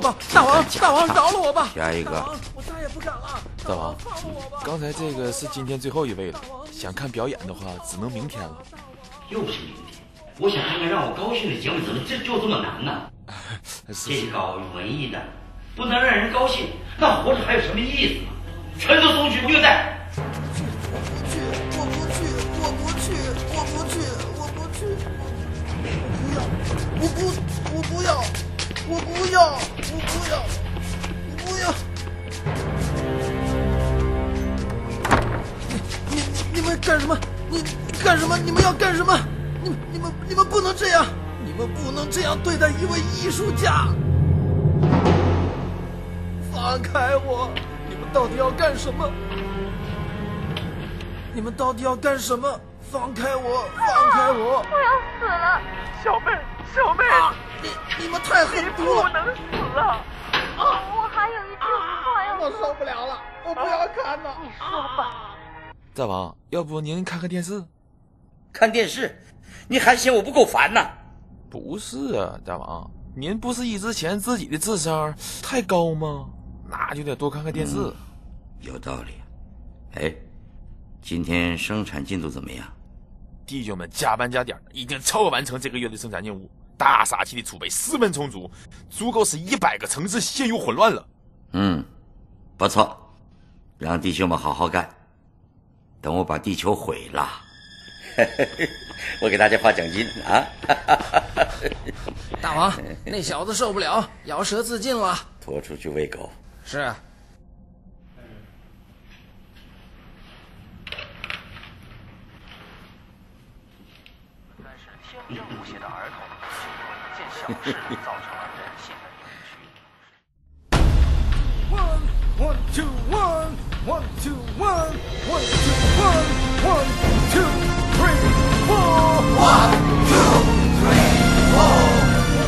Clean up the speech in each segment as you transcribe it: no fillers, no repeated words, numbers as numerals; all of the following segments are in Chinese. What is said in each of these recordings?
吧，大王，大王饶了我吧！ 下一个， 我再也不敢了。 大王，刚才这个是今天最后一位了，想看表演的话，只能明天了。 又是明天，我想看看让我高兴的节目，怎么就这么难呢？这是搞文艺的，不能让人高兴，那活着还有什么意思呢？全都送去虐待！ 我不去，我不去，我不去，我不去，我不去，我不要，我不要，我不要，我不要。你们干什么？你干什么？你们要干什么？你们不能这样！你们不能这样对待一位艺术家！放开我！你们到底要干什么？你们到底要干什么？放开我！放开我！ 我要死了！ 小妹，小妹， 你们太狠毒了！ 不能死啊！ 我还有一句话要说。 我受不了了，我不要看了。 你说吧。 大王，要不您看看电视？ 看电视？你还嫌我不够烦呐？ 不是啊，大王，您不是一直嫌自己的智商太高吗？那就得多看看电视。 有道理。哎，今天生产进度怎么样？ 弟兄们加班加点，已经超额完成这个月的生产任务。大杀器的储备十分充足，足够使100个城市陷入混乱了。 不错，让弟兄们好好干。等我把地球毁了，我给大家发奖金啊！ 大王，那小子受不了，咬舌自尽了。 拖出去喂狗。 是啊。 但是天真无邪的儿童因为一件小事造成了人性的扭曲。 One, two, one, one, two, one, one, two, one, one, two, three, four. 1, 2, 3, 4.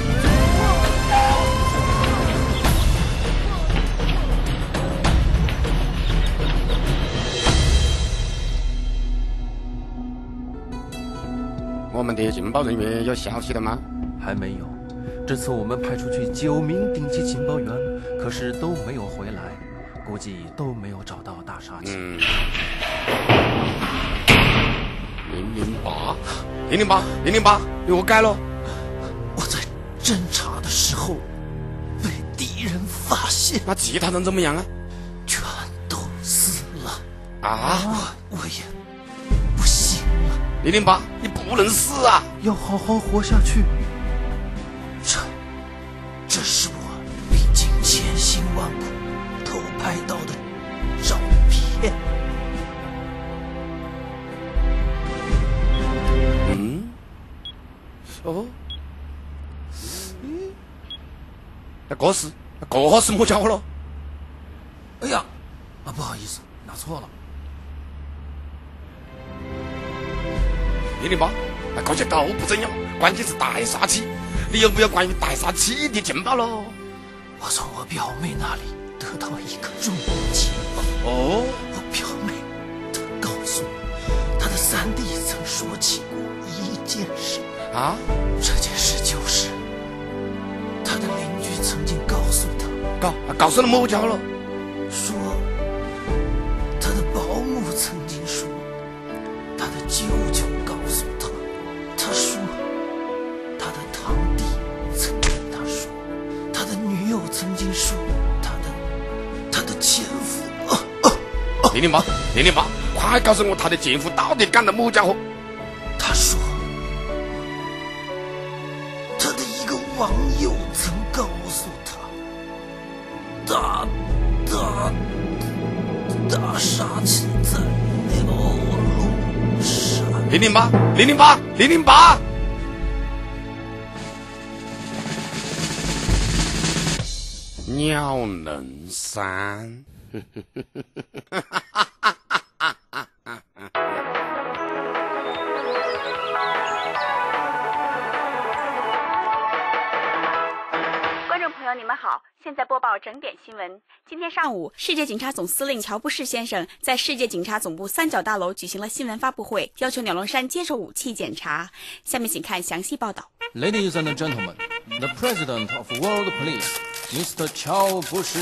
我们的情报人员有消息了吗？ 还没有。这次我们派出去9名顶级情报员，可是都没有回来，估计都没有找到大杀器。 008，有我改了。 我在侦查的时候被敌人发现。 那其他人怎么样啊？ 全都死了。 啊！ 我也不行了。 008，你不能死啊！ 要好好活下去。 这是我历经千辛万苦偷拍到的照片。 这是么家伙了？ 哎呀，不好意思，拿错了。 008，这些都不重要，关键是带杀器。你有没有关于带杀器的情报咯？ 我从我表妹那里得到一个重要情报。我表妹她告诉我，她的3弟曾说起过一件事。这件事就是她的邻居曾经告诉她， 告诉了么家伙了？ 说她的保姆曾经说，她的舅舅告诉她，他说他的堂弟曾跟他说，他的女友曾经说，他的前夫。 008，快告诉我他的前夫到底干了么家伙？ 他说，他的一个网友曾告诉他，大杀器在鸟笼山。 008，鸟笼山。 观众朋友，你们好，现在播报整点新闻。今天上午，世界警察总司令乔布士先生在世界警察总部3角大楼举行了新闻发布会，要求鸟笼山接受武器检查。下面请看详细报道。 Ladies and gentlemen, the President of World Police Mr. 乔博士。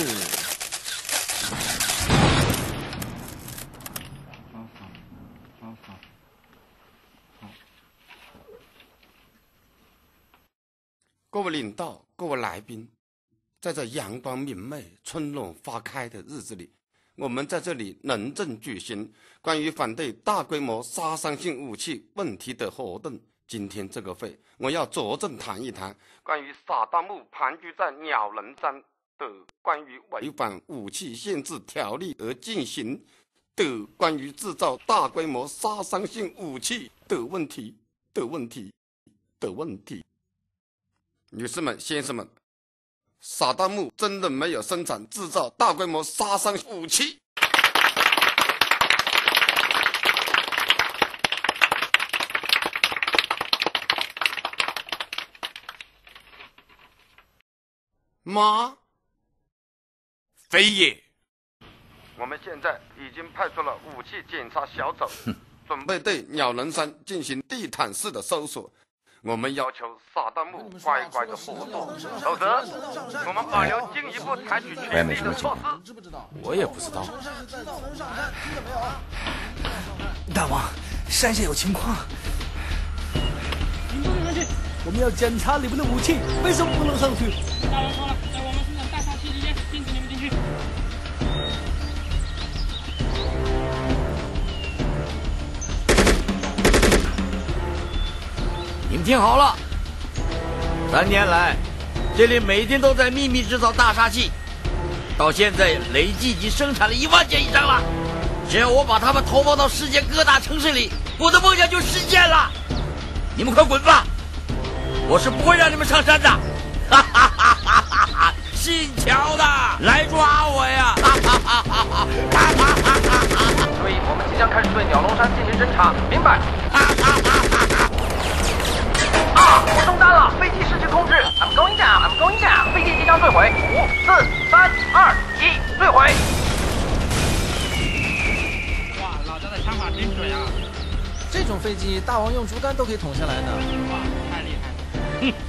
各位领导，各位来宾，在这阳光明媚、春暖花开的日子里，我们在这里隆重举行关于反对大规模杀伤性武器问题的活动。今天这个会，我要着重谈一谈关于萨达姆盘踞在鸟人山的关于违反武器限制条例而进行的关于制造大规模杀伤性武器的问题。女士们、先生们，萨达姆真的没有生产制造大规模杀伤武器。妈， 非也。 我们现在已经派出了武器检查小组，准备对鸟人山进行地毯式的搜索。我们要求萨达姆乖乖的活动，否则我们保留进一步采取全力的措施。 我也不知道。 大王，山下有情况。 你不能上去， 我们要检查里面的武器，为什么不能上去？ 大王说了，在我们生产大杀器之间，禁止你们进去。 你们听好了，3年来，这里每天都在秘密制造大杀器，到现在累计已经生产了1万件以上了。只要我把它们投放到世界各大城市里，我的梦想就实现了。你们快滚吧，我是不会让你们上山的。哈哈哈哈哈哈！姓乔的来抓我呀！哈哈哈哈哈哈！ 所以我们即将开始对鸟笼山进行侦查，明白？我中弹了，飞机失去控制。I'm going down, I'm going down， 飞机即将坠毁。5、4、3、2、1，坠毁。 哇，老张的枪法真准啊！ 这种飞机，大王用竹竿都可以捅下来的。 哇，太厉害了！ 哼。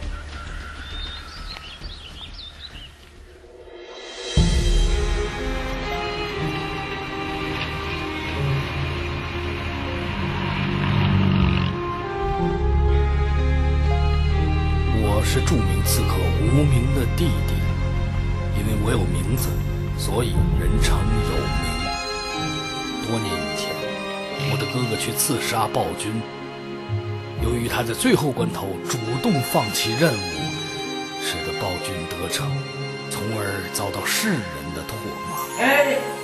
我是著名刺客无名的弟弟，因为我有名字，所以人称有名。多年以前，我的哥哥去刺杀暴君，由于他在最后关头主动放弃任务，使得暴君得逞，从而遭到世人的唾骂。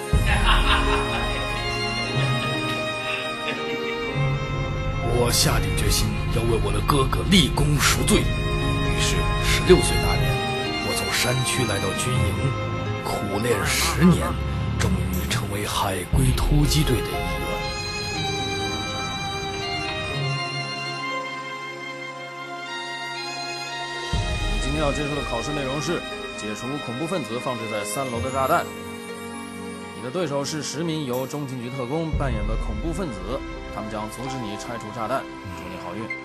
我下定决心要为我的哥哥立功赎罪。于是16岁那年，我从山区来到军营，苦练10年，终于成为海龟突击队的一员。 你今天要接受的考试内容是解除恐怖分子放置在3楼的炸弹。你的对手是10名由中情局特工扮演的恐怖分子，他们将阻止你拆除炸弹。祝你好运。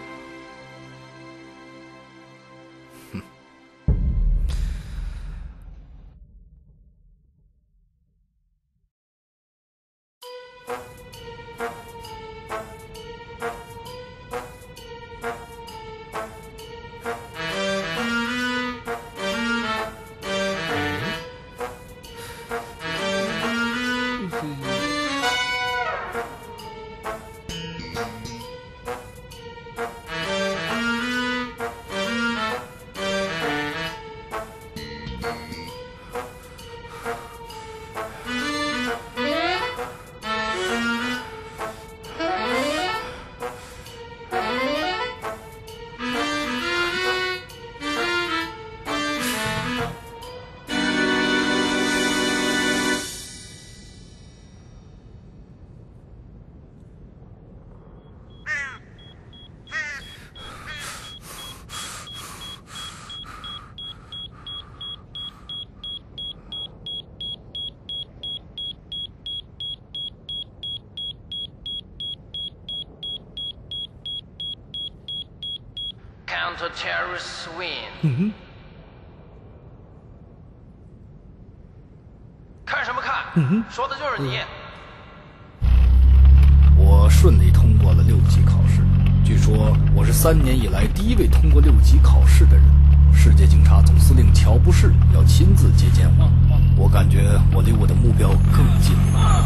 Counter-terrorists win. 说的就是你。 我顺利通过了6级考试，据说我是3年以来第一位通过6级考试的人。世界警察总司令乔布士要亲自接见我，我感觉我离我的目标更近了。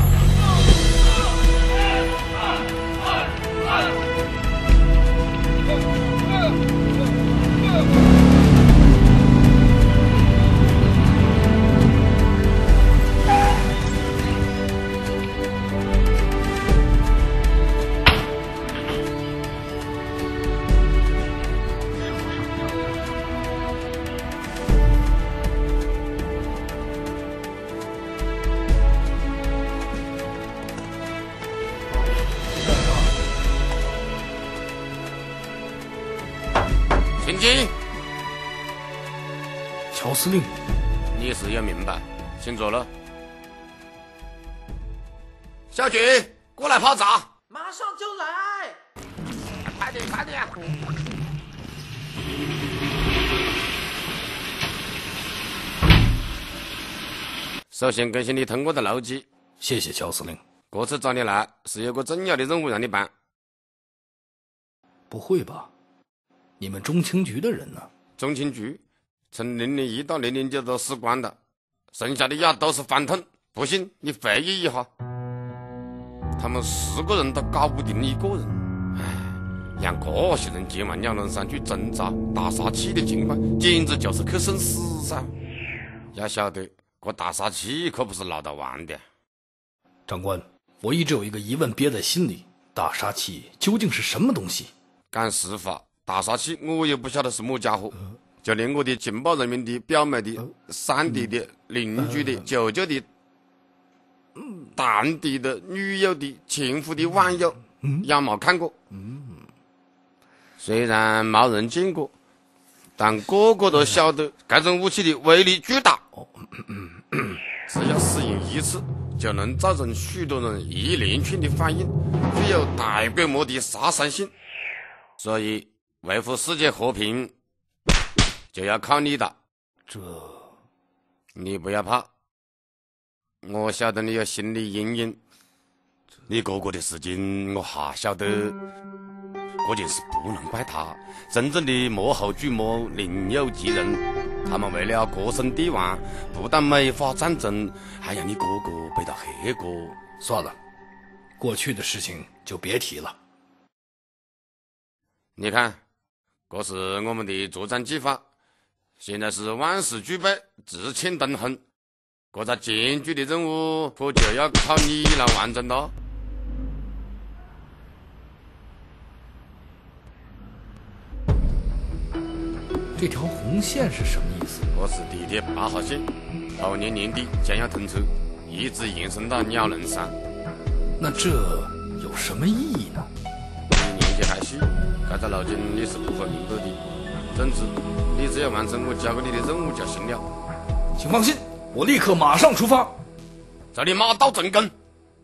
请进。 乔司令， 你是要明白，请坐了。小菊，过来泡茶。 马上就来。 快点，快点。首先恭喜你通过的6级。 谢谢乔司令。 这次找你来是有个重要的任务让你办。 不会吧？你们中情局的人呢？ 中情局从001到009都死光了，剩下的呀都是反统。不信你回忆一下，他们10个人都搞不定一个人。唉，让这些人前往鸟笼山去侦查大杀器的情况，简直就是去送死噻！要晓得，这大杀器可不是闹着玩的。 长官，我一直有一个疑问憋在心里：大杀器究竟是什么东西？ 讲实话，大杀器我也不晓得是么家伙，就连我的情报人员的表妹的、三弟的、邻居的、舅舅的、堂弟的、女友的、前夫的网友，也没看过。虽然没人见过，但个个都晓得这种武器的威力巨大，只要使用一次，就能造成许多人一连串的反应，具有大规模的杀伤性。所以维护世界和平就要靠你了。你不要怕，我晓得你有心理阴影，你哥哥的事情我还晓得，这件事不能怪他，真正的幕后主谋另有其人，他们为了国胜帝王，不但美化战争，还让你哥哥背到黑锅。 算了，过去的事情就别提了。 你看，这是我们的作战计划，现在是万事俱备，只欠东风。这个艰巨的任务可就要靠你来完成了。 这条红线是什么意思？ 这是地铁8号线，后年年底将要通车，一直延伸到鸟笼山。 那这有什么意义呢？ 你年纪还细，这个路径你是不会明白的。总之，你只要完成我交给你的任务就行了。 请放心，我立刻马上出发。 这里马到成功。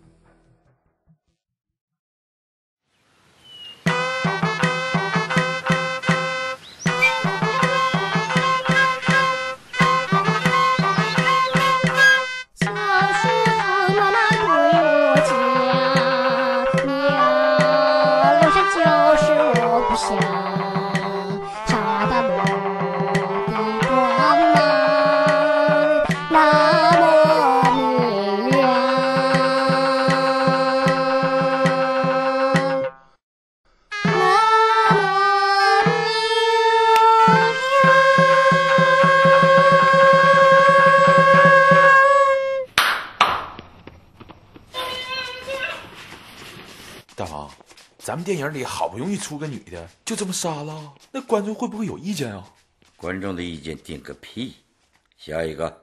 大王，咱们电影里好不容易出个女的，就这么杀了，那观众会不会有意见啊？ 观众的意见顶个屁！下一个。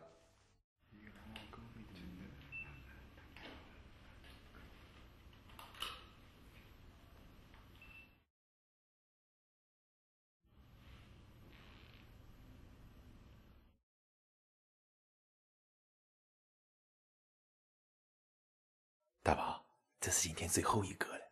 大王，这是今天最后一个了。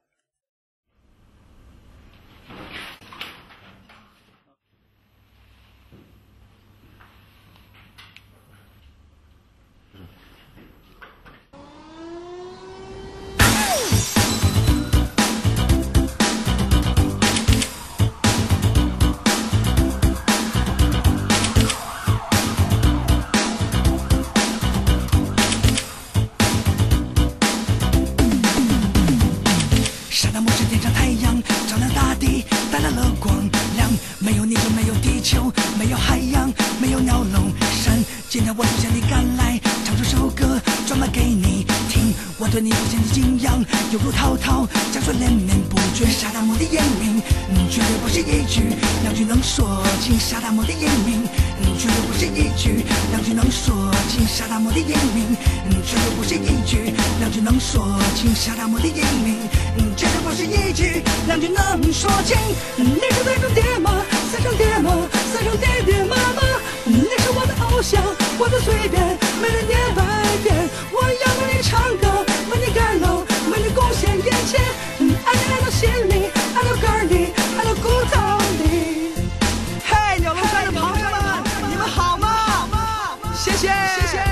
对你不见的敬仰，犹如滔滔江水连绵不绝。沙达姆的英名，绝对不是一句两句能说清。沙达姆的英名，绝对不是一句两句能说清。沙达姆的英名，绝对不是一句两句能说清。沙达姆的英名，绝对不是一句两句能说清。你是那种爹妈，三声爹妈，三声爹爹妈妈。你是我的偶像，我的随便，每人念百遍。我要为你唱歌，为你感动，为你贡献一切。爱你爱到心里，爱到肝里，爱到骨头里。嘿，鸟笼山的朋友们，你们好吗？谢谢，谢谢。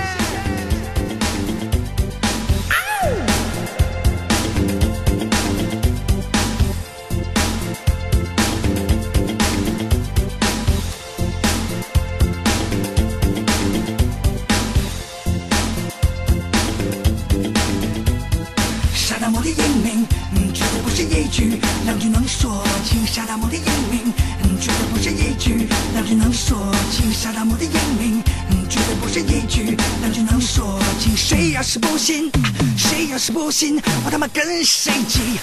沙达姆的英名，绝对不是一句两句能说清。沙达姆的英名，绝对不是一句两句能说清。沙达姆的英名，绝对不是一句两句能说清。谁要是不信，谁要是不信，我他妈跟谁急。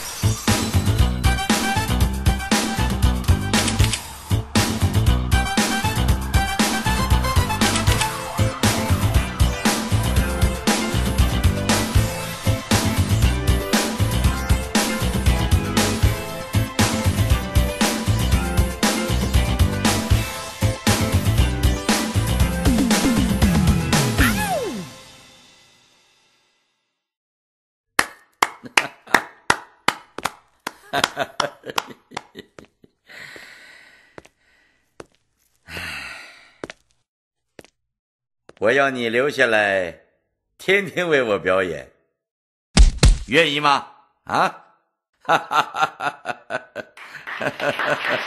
我要你留下来，天天为我表演，愿意吗？啊！哈哈哈哈哈哈！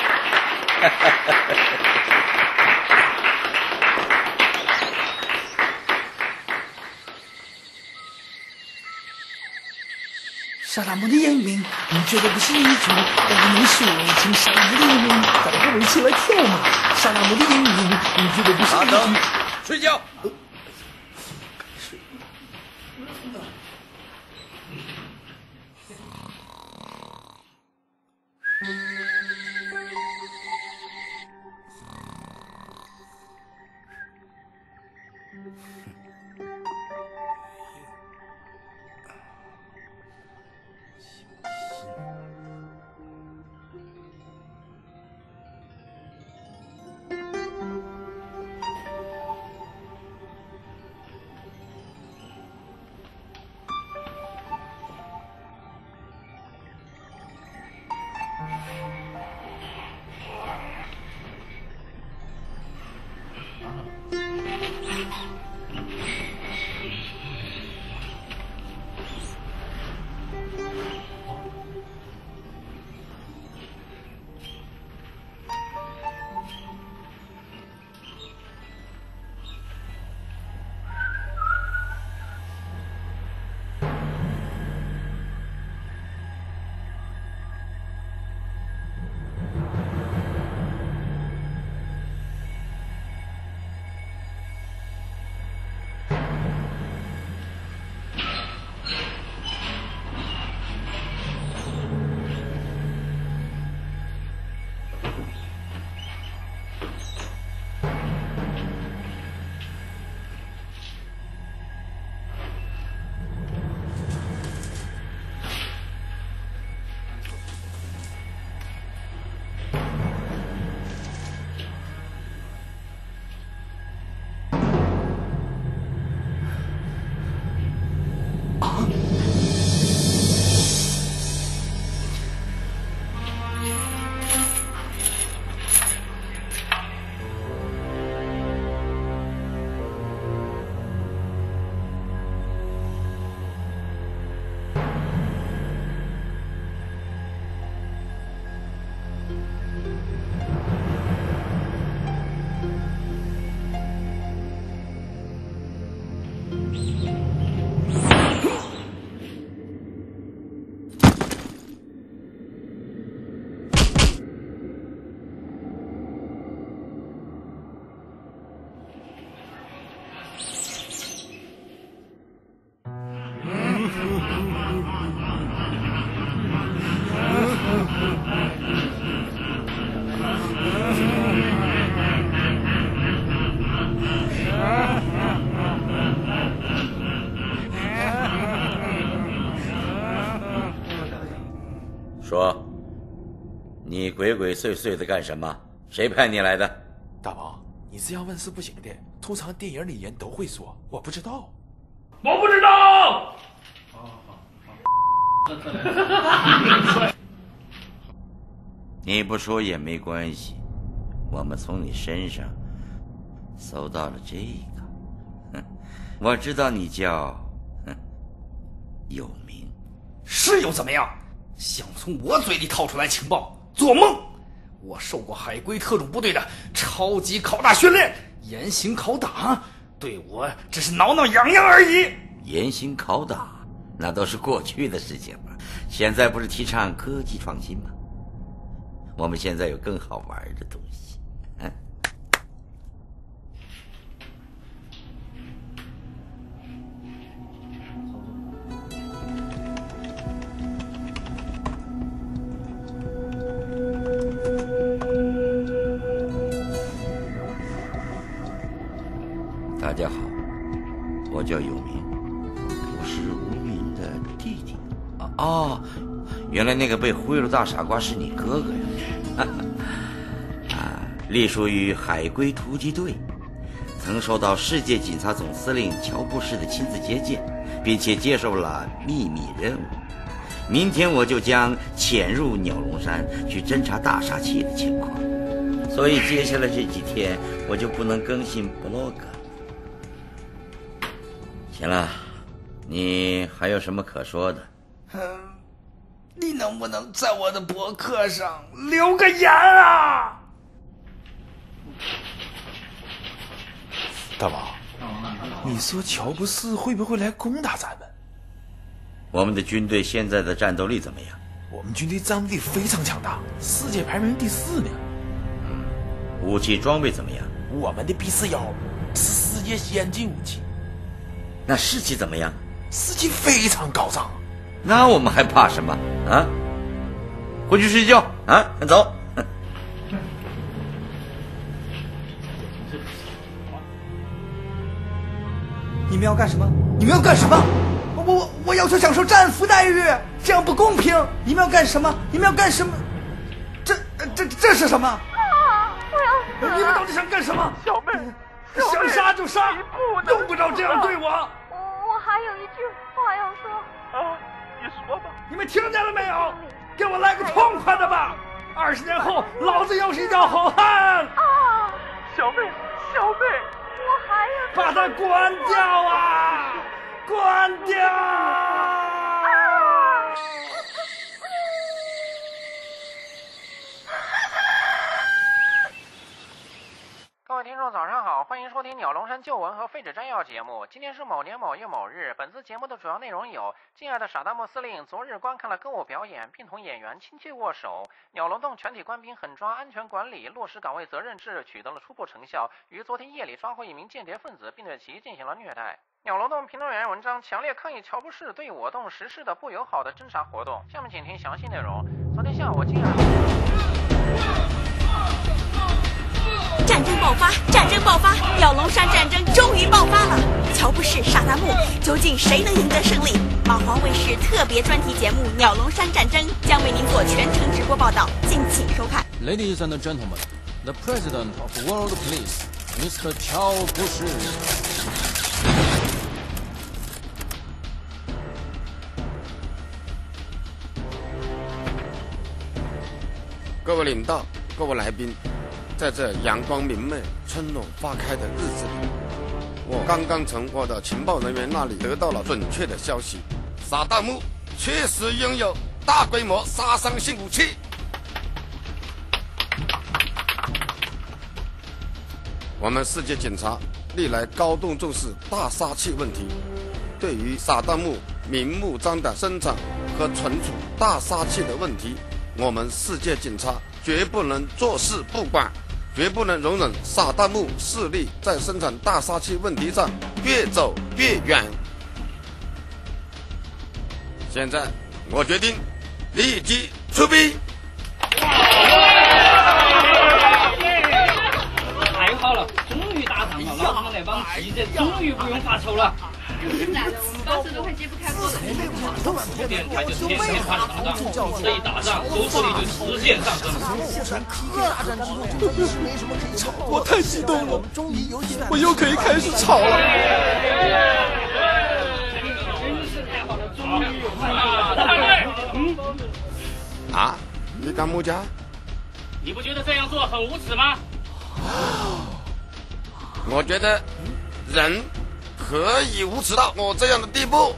沙达姆的英名，绝对不是一句两句能说清。沙达姆的英名，大家跟我一起来跳嘛！沙达姆的英名，绝对不是一句。 睡觉。 说，你鬼鬼祟祟的干什么？谁派你来的？ 大王，你这样问是不行的，通常电影里人都会说我不知道。 我不知道。 你不说也没关系，我们从你身上搜到了这个。我知道你叫有名。 是又怎么样？想从我嘴里掏出来情报，做梦！我受过海龟特种部队的超级拷打训练，严刑拷打对我只是挠挠痒痒而已。 严刑拷打那都是过去的事情了，现在不是提倡科技创新吗？我们现在有更好玩的东西。大家好，我叫有名，我是无名的弟弟。哦，原来那个被忽悠的大傻瓜是你哥哥呀！隶属于海龟突击队，曾受到世界警察总司令乔布士的亲自接见，并且接受了秘密任务。明天我就将潜入鸟笼山去侦察大杀器的情况，所以接下来这几天我就不能更新 blog。行了，你还有什么可说的？ 你能不能在我的博客上留个言啊？ 大王，你说乔布斯会不会来攻打咱们？ 我们的军队现在的战斗力怎么样？ 我们军队战斗力非常强大，世界排名第4名。 武器装备怎么样？ 我们的 B41是世界先进武器。 那士气怎么样？ 士气非常高涨。 那我们还怕什么啊？回去睡觉啊！走。 你们要干什么？你们要干什么？我要求享受战俘待遇，这样不公平！你们要干什么？你们要干什么？这是什么？ 我要死！ 你们到底想干什么？ 小妹， 想杀就杀，用不着这样对我。 我还有一句话要说。 啊，你说吧。你们听见了没有？给我来个痛快的吧！20年后，老子又是一条好汉。 啊，小妹，我还有。 把它关掉啊！关掉！ 各位听众早上好，欢迎收听鸟笼山旧闻和废纸摘要节目。今天是某年某月某日，本次节目的主要内容有：敬爱的傻大木司令昨日观看了歌舞表演，并同演员亲切握手；鸟笼洞全体官兵狠抓安全管理，落实岗位责任制，取得了初步成效，于昨天夜里抓获一名间谍分子，并对其进行了虐待。鸟笼洞评论员文章强烈抗议乔布士对我洞实施的不友好的侦查活动。下面请听详细内容。昨天下午，竟然战争爆发！鸟笼山战争终于爆发了！乔布士、萨达姆，究竟谁能赢得胜利？马皇卫视特别专题节目《鸟笼山战争》将为您做全程直播报道，敬请收看。 Ladies and gentlemen, the President of World Police, Mr. 乔布士。 各位领导，各位来宾，在这阳光明媚、春暖花开的日子里，我刚刚从我的情报人员那里得到了准确的消息，萨达姆确实拥有大规模杀伤性武器。我们世界警察历来高度重视大杀器问题，对于萨达姆明目张胆生产和存储大杀器的问题，我们世界警察绝不能坐视不管，绝不能容忍萨达姆势力在生产大杀器问题上越走越远。现在，我决定立即出兵。 太好了，终于打打仗了，老子们那帮记者终于不用发愁了。 现在我们报社都快揭不开锅了。 出电台就天天发打仗，这一打仗收视率就直线上升。 我太激动了，我又可以开始吵了。 啊，你干么家？ 你不觉得这样做很无耻吗？ 我觉得人可以无耻到我这样的地步。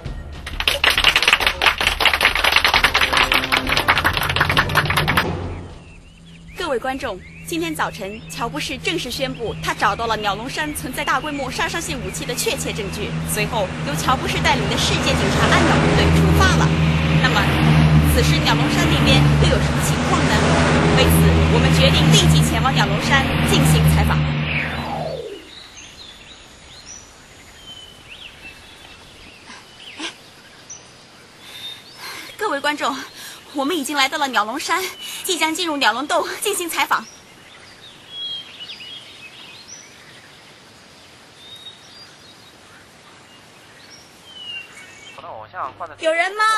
各位观众，今天早晨，乔布士正式宣布，他找到了鸟笼山存在大规模杀伤性武器的确切证据。随后，由乔布士带领的世界警察安鸟部队出发了。那么，此时鸟笼山那边又有什么情况呢？为此，我们决定立即前往鸟笼山进行采访。各位观众，我们已经来到了鸟笼山，即将进入鸟笼洞进行采访。有人吗？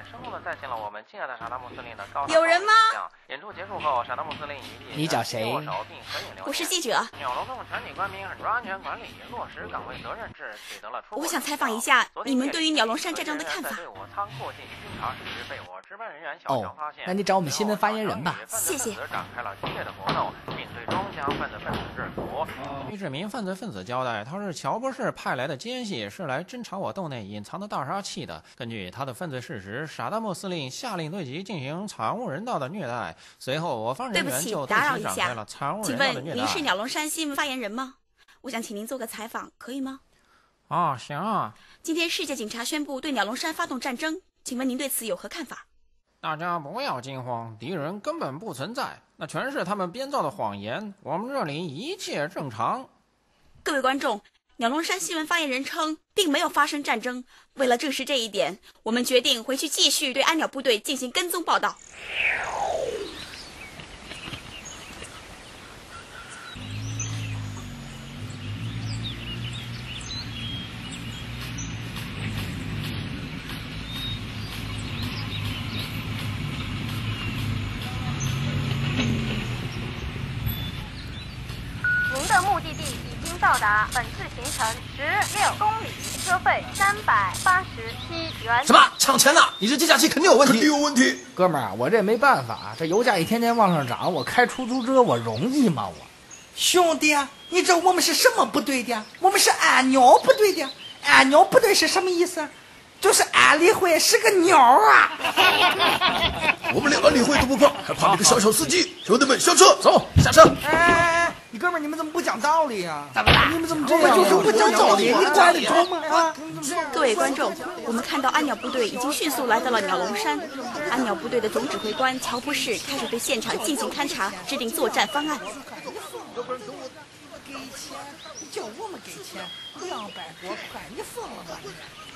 有人吗？ 演出结束后，萨达姆司令一你找谁？ 我是记者。 鸟笼洞全体官民很注安全管理，落实岗位责任制，取得了出。 我想采访一下你们对于鸟笼山战争的看法。 哦，那你找我们新闻发言人吧。 谢谢。 展开了激烈的活动，并最终将分子制服。 这名分子交代，他是乔布士派来的奸细，是来侦查我洞内隐藏的大杀器的。根据他的分罪事实，萨达姆司令下令对其进行惨无人道的虐待。随后，我方人员就对其展开了惨无人道的虐待。 请问您是鸟笼山新闻发言人吗？我想请您做个采访，可以吗？ 哦，行啊。 今天世界警察宣布对鸟笼山发动战争，请问您对此有何看法？ 大家不要惊慌，敌人根本不存在，那全是他们编造的谎言。我们这里一切正常。 各位观众，鸟笼山新闻发言人称，并没有发生战争。为了证实这一点，我们决定回去继续对安鸟部队进行跟踪报道。 您的目的地已经到达，本次行程16公里，车费387元。 什么抢钱呢？你这计价器肯定有问题，肯定有问题。 哥们儿，我这没办法，这油价一天天往上涨，我开出租车我容易吗？我兄弟，你知道我们是什么部队的？我们是安鸟部队的。安鸟部队是什么意思？就是安理会是个鸟啊！ 我们连安理会都不怕，还怕那个小小司机？兄弟们，下车，走，下车！ 哎，你哥们儿，你们怎么不讲道理呀？ 怎么了？ 你们怎么这样？就是不讲道理，你管得着吗？啊！ 各位观众，我们看到安鸟部队已经迅速来到了鸟笼山。安鸟部队的总指挥官乔布士开始对现场进行勘察，制定作战方案。 给钱，你叫我们给钱，200多块，你疯了吧你？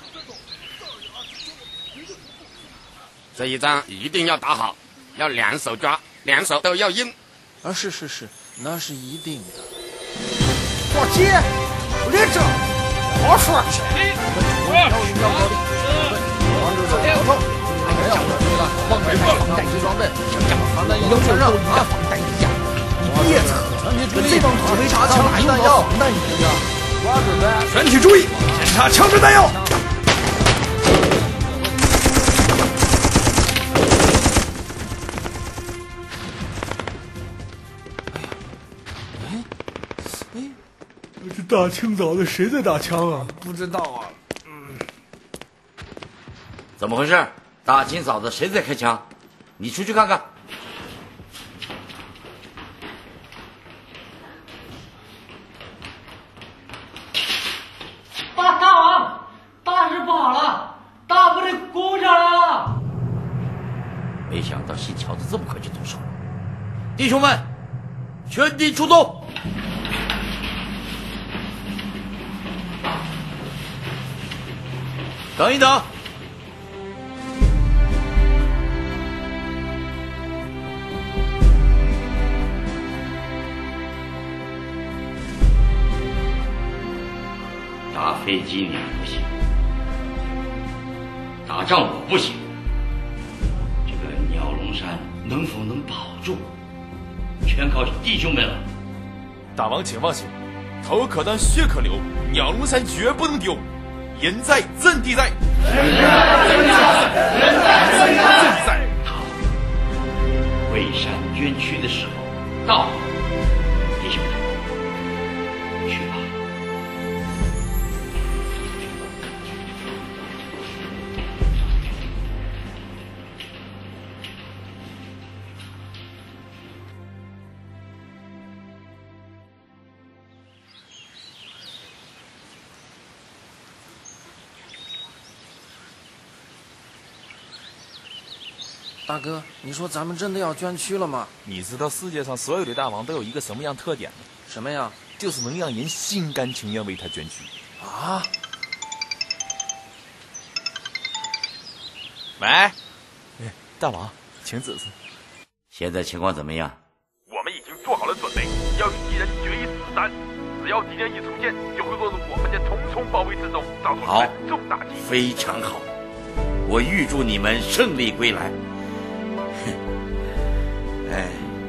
这一仗一定要打好，要两手抓，两手都要硬。 啊，是，那是一定的。 老姐，我连着，好说。 往北跑，防弹衣装备，防弹衣都穿上啊！ 防弹衣呀，你别扯，这帮土匪查枪哪用到防弹衣呀？ 全体注意，检查枪支弹药。 这大清早的，谁在打枪啊？ 不知道啊。 怎么回事？大清早的，谁在开枪？你出去看看。 大王，大事不好了，大部队攻上来了！ 没想到姓乔的这么快就动手了，弟兄们，全体出动！等一等。 飞机你不行，打仗我不行，这个鸟笼山能否能保住，全靠弟兄们了。 大王请放心，头可断血可流，鸟笼山绝不能丢。人在阵地在，人在阵地在。 为山捐躯的时候到了，弟兄们，去吧。 大哥，你说咱们真的要捐躯了吗？ 你知道世界上所有的大王都有一个什么样特点吗？ 什么呀？ 就是能让人心甘情愿为他捐躯。 啊！ 喂，大王，请指示。 现在情况怎么样？ 我们已经做好了准备，要与敌人决一死战。只要敌人一出现，就会落入我们的重重包围之中，遭受重大击。 非常好，我预祝你们胜利归来。哎，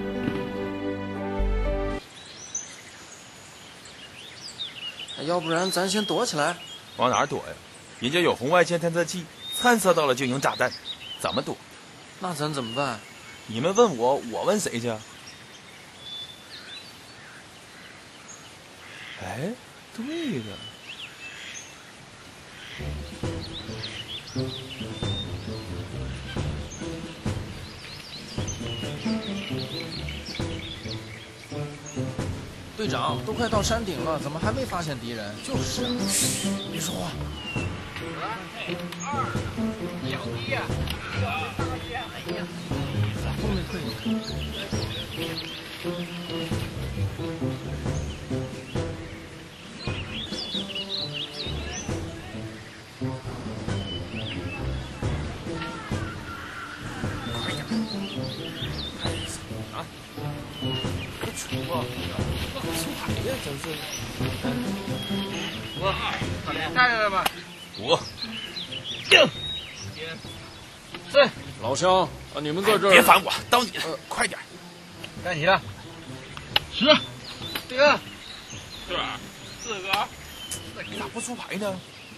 要不然咱先躲起来。 往哪儿躲呀？人家有红外线探测器，探测到了就用炸弹，怎么躲？ 那咱怎么办？ 你们问我，我问谁去？哎，对了。 队长，都快到山顶了，怎么还没发现敌人？就是啊，嘘，别说话。后面可以。 看见了吧 ？5、 6、4。 老乡啊，你们在这儿。 别烦我，到你了，快点。 该你了。10。这个。 是吧？4个。 你咋不出牌呢？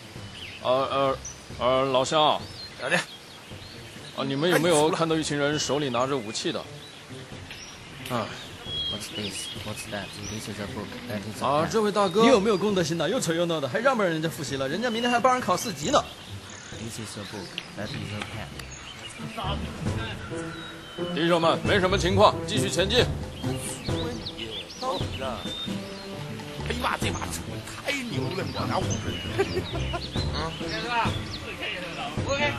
老乡。 咋的？ 啊，你们有没有看到一群人手里拿着武器的？啊。 What's this? What's that? This is a book. That is a pen. 啊，这位大哥， 你有没有公德心呢？又吵又闹的，还让不让人家复习了？人家明天还帮人考4级呢。 This is a book. That is a pen. 弟兄们，没什么情况，继续前进。 到底了？哎呀妈，这把车太牛了，我拿5分。 是吧？OK。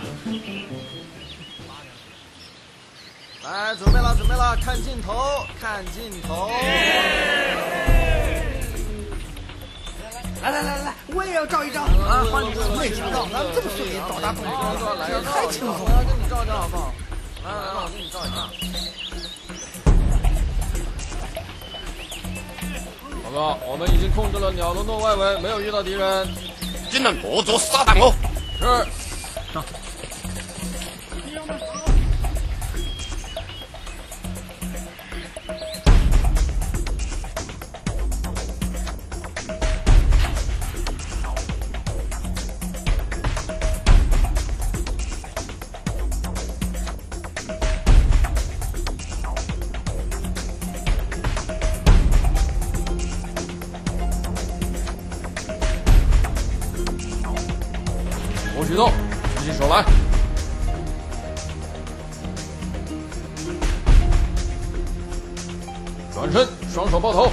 来，准备了，准备了，看镜头，看镜头。 来，我也要照一张啊！没想到咱们这么顺利到达目的地，这太轻松了。 我给你照照好不好？来，我给你照一张。报告，我们已经控制了鸟笼洞外围，没有遇到敌人。 今人合作杀弹我。 是。 上。 举动，举起手来。转身，双手抱头。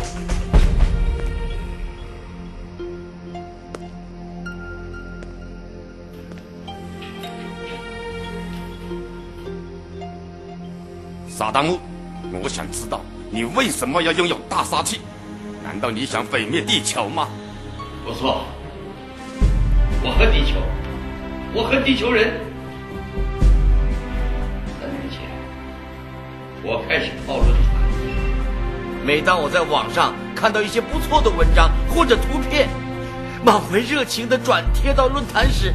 萨达姆，我想知道你为什么要拥有大杀器？难道你想毁灭地球吗？ 不错，我恨地球，我恨地球人。3年前，我开始泡轮船。每当我在网上看到一些不错的文章或者图片， 满怀热情地转贴到论坛时，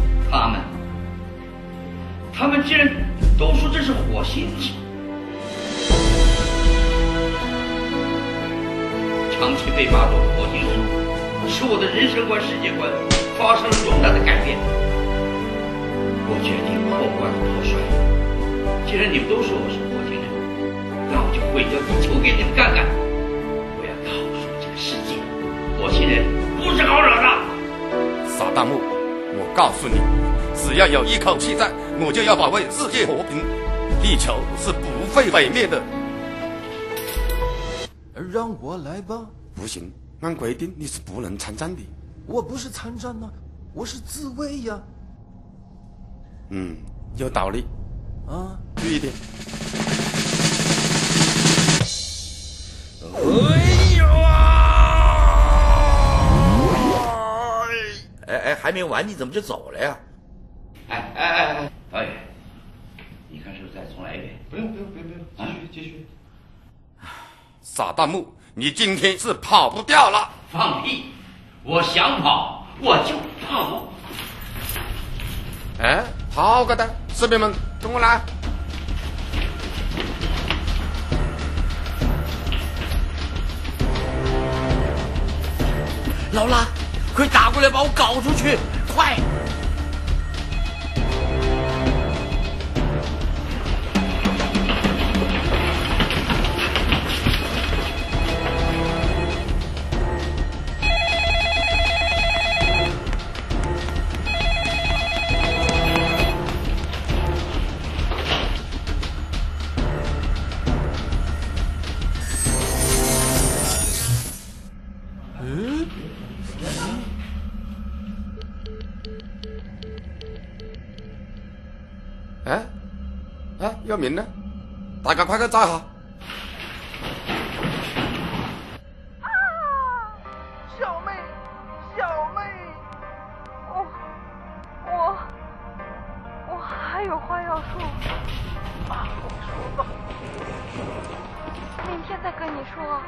他们竟然都说这是火星体。长期被霸总火星食物，使我的人生观、世界观发生了重大的改变。我决定破罐子破摔。既然你们都说我是火星人，那我就毁掉地球给你们看看。我要告诉这个世界，火星人不是好惹的。 傻大木，我告诉你，只要有一口气在，我就要保卫世界和平，地球是不会毁灭的。 让我来吧。 不行，按规定你是不能参战的。 我不是参战啊，我是自卫呀。 有道理。注意点。 还没完，你怎么就走了呀？ 你看是不是再重来一遍？不用，继续。 傻大木，你今天是跑不掉了。 放屁！我想跑，我就跑。 好个的，士兵们，跟我来。 劳拉，快打过来把我搞出去！快！ 有名呢，大家快去找下。 小妹，我还有话要说。说吧，明天再跟你说。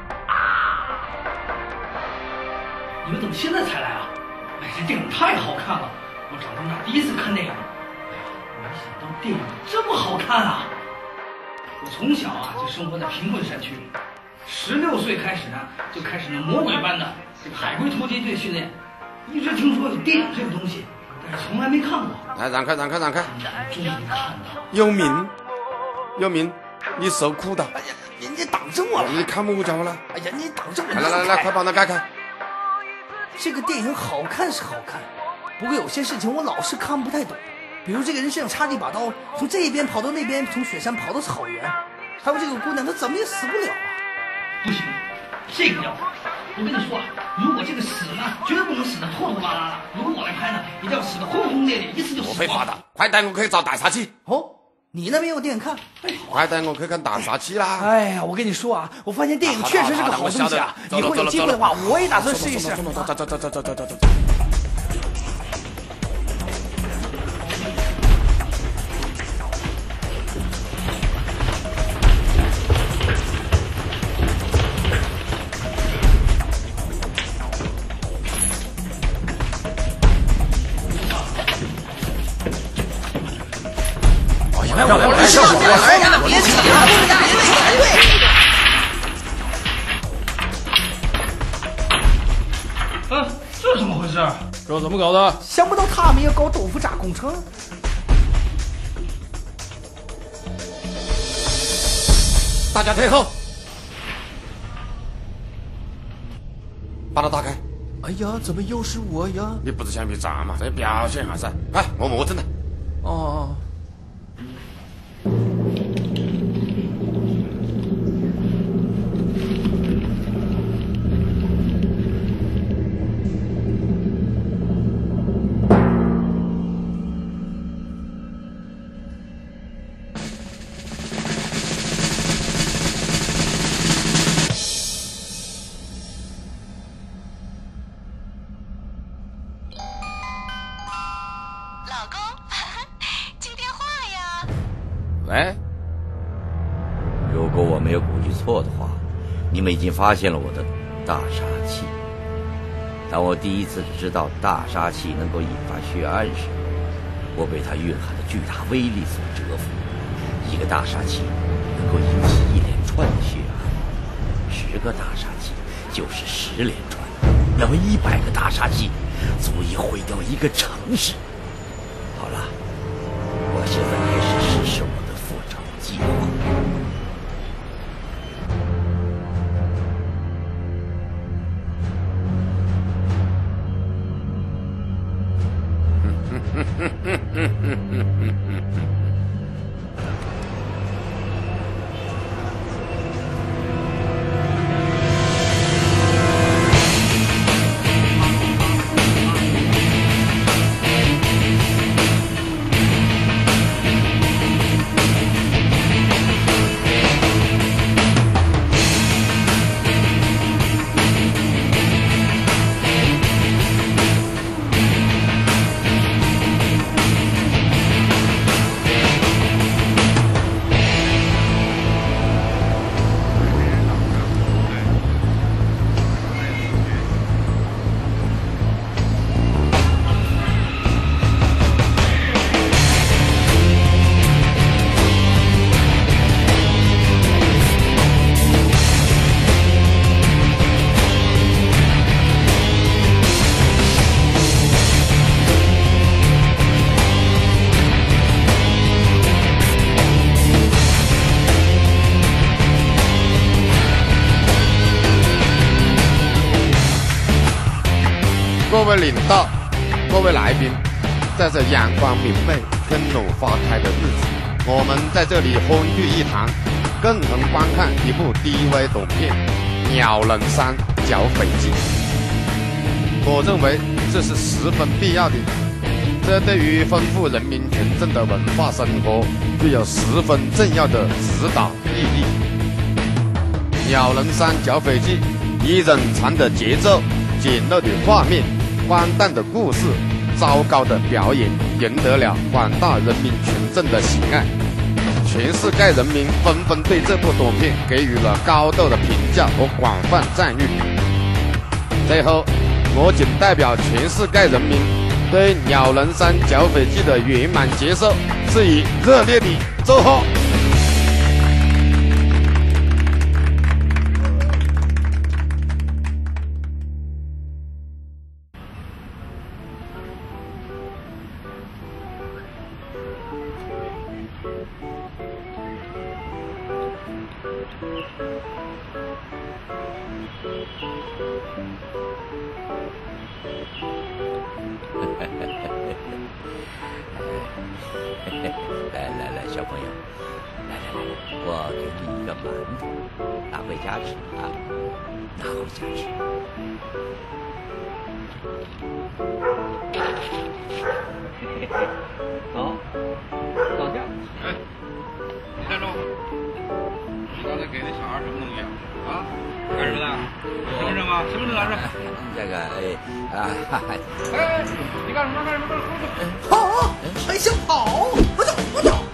你们怎么现在才来啊？这电影太好看了，我长这么大第一次看电影。没想到电影这么好看啊！我从小就生活在贫困山区，16岁开始就开始那魔鬼般的这个海龟突击队训练，一直听说有电影这个东西，但是从来没看过。 来，让开！ 终于看到。 有名，你受苦的。 人家挡着我了。 你看不着了。 人家挡着我。 来，快把那盖开。 这个电影好看是好看，不过有些事情我老是看不太懂。比如这个人身上插着一把刀，从这边跑到那边，从雪山跑到草原。还有这个姑娘，她怎么也死不了啊！ 不行，这个要我跟你说如果这个死呢，绝对不能死得拖拖拉拉的。如果我来拍呢，一定要死得轰轰烈烈，一次就死光。 我被罚的，快带我去找大杀器。 你那边有电影看？ 快带我去看大杀器啦！ 哎呀，我跟你说我发现电影确实是个好东西啊！以后有机会的话，我也打算试一试。走。 别起了， 这怎么回事？ 这怎么搞的？ 想不到他们也搞豆腐渣工程。 大家退后，把它打开。 哎呀，怎么又是我呀？ 你不是橡皮擦嘛？再表现下噻。我磨蹭了。 喂，如果我没有估计错的话，你们已经发现了我的大杀器。 当我第一次知道大杀器能够引发血案时，我被它蕴含的巨大威力所折服。一个大杀器能够引起一连串的血案，10个大杀器就是10连串，那么100个大杀器足以毁掉一个城市。好了，我现在开始实施我的复仇计划。 各位领导，各位来宾，在这阳光明媚、春暖花开的日子，我们在这里欢聚一堂，共同观看一部低微短片《鸟人山剿匪记》。我认为这是十分必要的，这对于丰富人民群众的文化生活具有十分重要的指导意义。《鸟人山剿匪记》以冗长的节奏、简陋的画面、荒诞的故事、糟糕的表演，赢得了广大人民群众的喜爱。全世界人民纷纷对这部短片给予了高度的评价和广泛赞誉。最后，我仅代表全世界人民对《鸟人山剿匪记》的圆满结束致以热烈的祝贺。 来，小朋友，来，我给你一个馒头，拿回家吃啊，拿回家吃。 走，倒下。哎，你站住！你刚才给那小孩什么东西啊？干什么的？身份证吗？身份证拿出来。 这个， 你干什么？ 跑！还想跑？我走！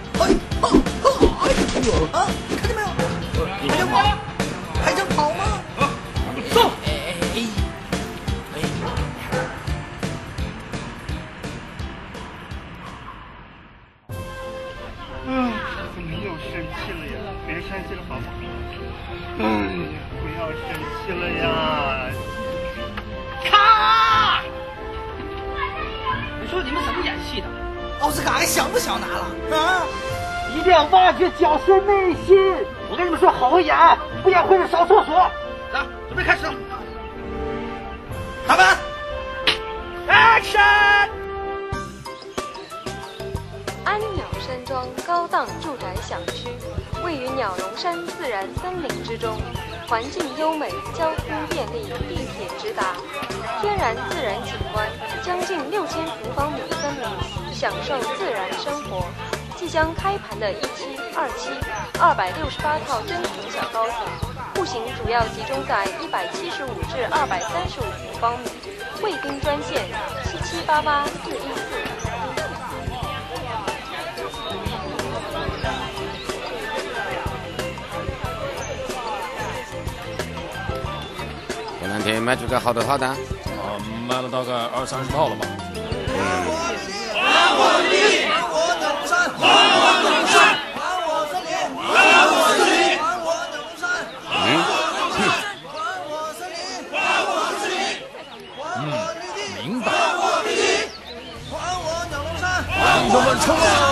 啊！看见没有？还想跑？还想跑吗？ 走！ 怎么又生气了呀？别生气了，好不好？不要生气了呀！ 咔！ 你说你们怎么演戏的？ 奥斯卡还想不想拿了？啊！ 一定要挖掘角色内心。我跟你们说，好好演，不演会是扫厕所。来，准备开始了。卡门 ，Action！ 安鸟山庄高档住宅小区，位于鸟笼山自然森林之中，环境优美，交通便利，地铁直达，天然自然景观，将近6000平方米森林，享受自然生活。即将开盘的17、27、268套真平小高层，户型主要集中在175至235平方米，贵宾专线7788-414。 这两天卖出个好多套单？ 卖了大概20-30套了吧。 还我土地，还我鸟笼山，还我鸟笼山，还我森林，还我森林，还我鸟笼山，还我森林，还我森林，还我绿地， 明白。 还我绿地，还我鸟笼山。 弟兄们冲啊！